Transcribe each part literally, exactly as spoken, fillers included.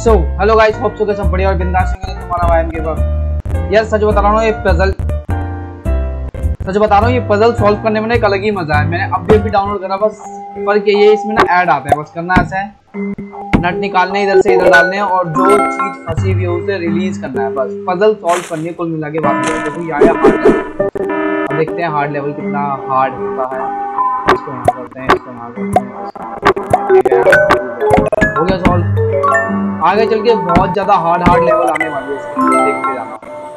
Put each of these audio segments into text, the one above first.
सो hello guys, hope so के सब बढ़िया और बिंदास होंगे। तुम्हारा वाइम के बाद यार सच बता रहा हूँ, ये पजल सच बता रहा हूँ ये पजल सॉल्व करने में ना एक अलग ही मजा है। मैंने अभी अभी डाउनलोड करा, बस फर्क ये है इसमें ना ऐड आता है। बस करना ऐसा है, नट निकालने इधर से इधर डालने हैं और जो चीज फंसी हुई है उसे रिलीज करना है। बस पजल सॉल्व करनी है कुल मिला के बात है। देखो ये आया हार्ड लेवल। अब देखते हैं हार्ड लेवल कितना हार्ड होता है। इसको यहाँ करते हैं, इसको यहाँ करते हैं, हो गया सॉल्व। आगे चल के बहुत ज्यादा हार्ड हार्ड लेवल आने वाली है इसकी, देखते जाना।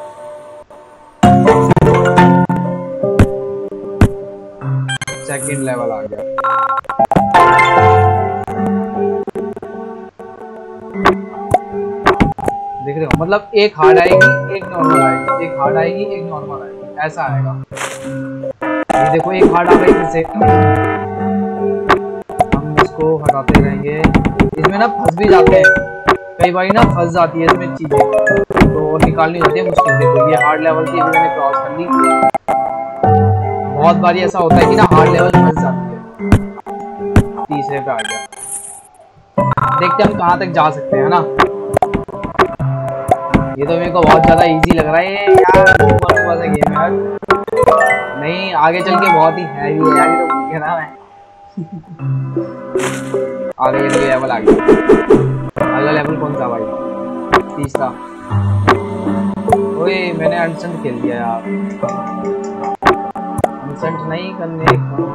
सेकंड लेवल आ गया। देख रहे हो, मतलब एक हार्ड आएगी, एक नॉर्मल आएगी, एक हार्ड आएगी, एक नॉर्मल आएगी, ऐसा आएगा। ये देखो एक हार्ड आ गई, से हम इसको हटाते रहेंगे। इसमें ना फंस भी जाते हैं कई बार, ना फंस जाती है इसमें चीजें, तो निकालनी होती है मुश्किल। देखो ये हार्ड लेवल की मैंने क्रॉस कर ली। बहुत बार ऐसा होता है कि ना हार्ड लेवल फंस जाती है। तीसरे पे आ गया। देखते हैं हम कहाँ तक जा सकते हैं ना। ये तो मेरे को बहुत ज्यादा इजी लग रहा है यार, बहुत मजा गेम है यार। नहीं आगे चल के बहुत ही हैवी है यार, ये तो कह रहा मैं। आगे चल के लेवल आ गया। अगला लेवल कौन सा भाई? तीसरा। ओए मैंने अनसेंट खेल दिया यार। अनसेंट नहीं करने का।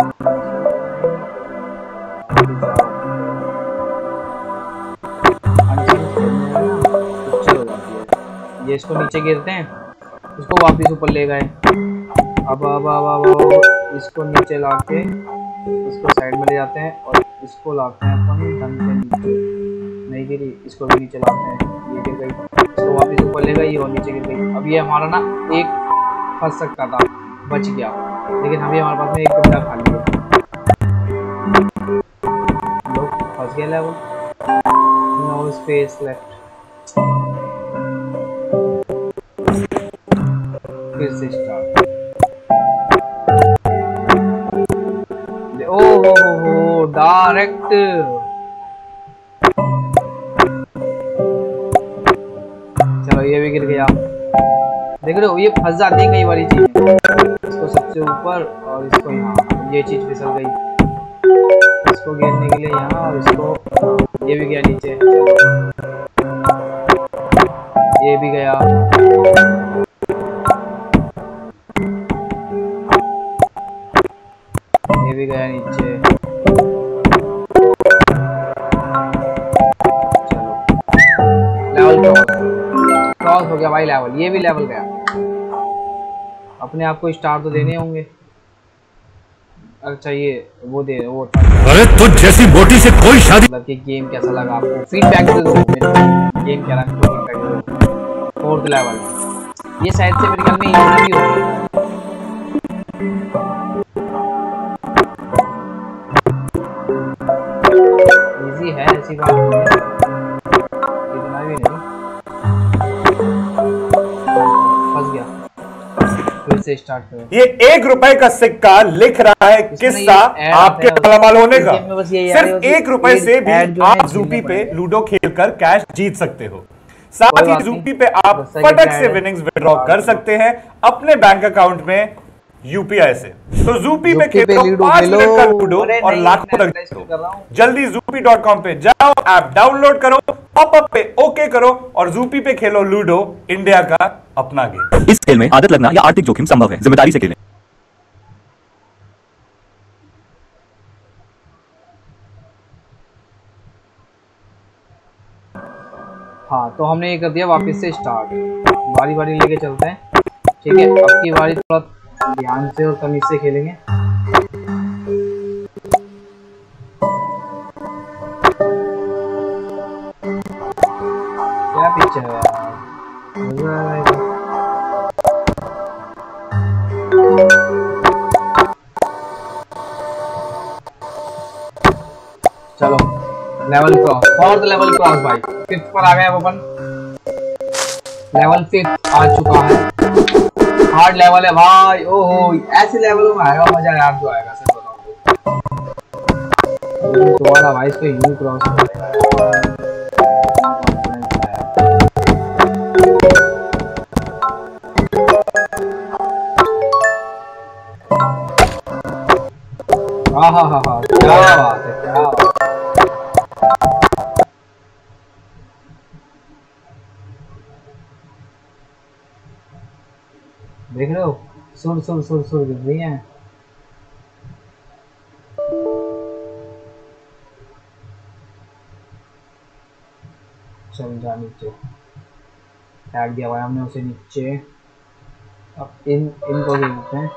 ये इसको नीचे गिरते हैं, इसको वापिस ऊपर ले गए। अब अब अब अब इसको नीचे लाके इसको साइड में ले जाते हैं और इसको लाते हैं अपन ढंग से नीचे। नहीं गिरी, इसको भी नीचे लाते हैं। ये गिर गई, इसको वापिस ऊपर ले गई और नीचे गिर गई। अब ये हमारा ना एक फंस सकता था, बच गया, लेकिन अभी हमारे पास में एक बंदा खाली है। लोग फंस गए लेवल। No space left. फिर से स्टार्ट। ओ हो हो हो डायरेक्ट। चलो ये भी गिर गया। देख रहे हो ये फंस जाती है कई बारी चीज। इसको सबसे ऊपर और इसको यहाँ, ये चीज फिसल गई। इसको गिरने के लिए यहाँ और इसको, ये भी गया नीचे। ये भी गया। ये भी गया नीचे। चलो लेवल क्रॉस क्रॉस हो गया भाई लेवल। ये भी लेवल गया। अपने आप को स्टार तो देने होंगे। अच्छा ये वो दे वो था। अरे तो जैसी मोटी से कोई शादी। मतलब कि गेम कैसा लगा आपको? फीडबैक दे दो। गेम क्या लगा? फीडबैक दे दो। फोर्थ लेवल ये शायद से मेरे ख्याल में इजी भी होगा। इजी है ऐसी बात नहीं है, इतना भी नहीं। फंस गया। फिर से स्टार्ट करो। ये एक रुपए का सिक्का लिख रहा है किस्सा आपके मालामाल होने का। सिर्फ एक रुपए से भी आप ज़ूपी पे लूडो खेलकर कैश जीत सकते हो। साथ ही ज़ूपी पे आप फटक से विनिंग्स विड्रॉ कर सकते हैं अपने बैंक अकाउंट में यूपीआई से। तो ज़ूपी पे खेलो पांच मिनट का लूडो और लाखों तक जीतो। जल्दी ज़ूपी डॉट कॉम पे जाओ, ऐप डाउनलोड करो, पॉपअप पे ओके करो और ज़ूपी पे खेलो लूडो, इंडिया का अपना गेम। इस खेल में आदत लगना या आर्थिक जोखिम संभव है, जिम्मेदारी से खेलें। हाँ तो हमने ये कर दिया वापस से स्टार्ट। बारी बारी लेके चलते हैं, ठीक है। अब की बारी थोड़ा ध्यान से और तमीज से खेलेंगे। क्या पीछे है यार? चलो level cross, fourth level cross भाई। फिफ्थ पर आ गए अब अपन। लेवल फिफ्थ आ चुका है। हार्ड लेवल है भाई। ओहो ऐसे लेवलों में आएगा मजा यार, जो आएगा सर बताओ। दोबारा भाई इसको यूं क्रॉस करेगा। हाँ हाँ हाँ हाँ, क्या बात है, क्या बात है। देख रहे हो, सुर सुर सुर सुर गिर रही है। चल जा नीचे, फेंक दिया हुआ हमने उसे नीचे। अब इन इनको देखते हैं।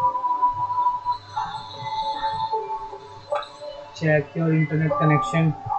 Check your internet connection.